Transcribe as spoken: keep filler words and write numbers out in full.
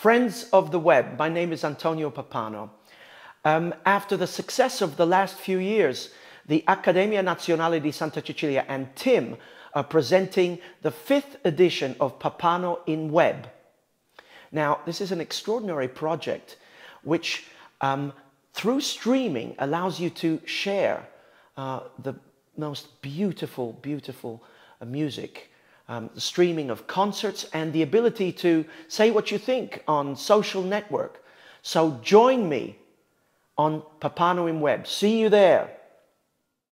Friends of the web, my name is Antonio Pappano. Um, after the success of the last few years, the Accademia Nazionale di Santa Cecilia and Tim are presenting the fifth edition of Pappanoinweb. Now, this is an extraordinary project which, um, through streaming, allows you to share uh, the most beautiful, beautiful uh, music. Um, the streaming of concerts and the ability to say what you think on social network. So join me on Pappanoinweb. See you there.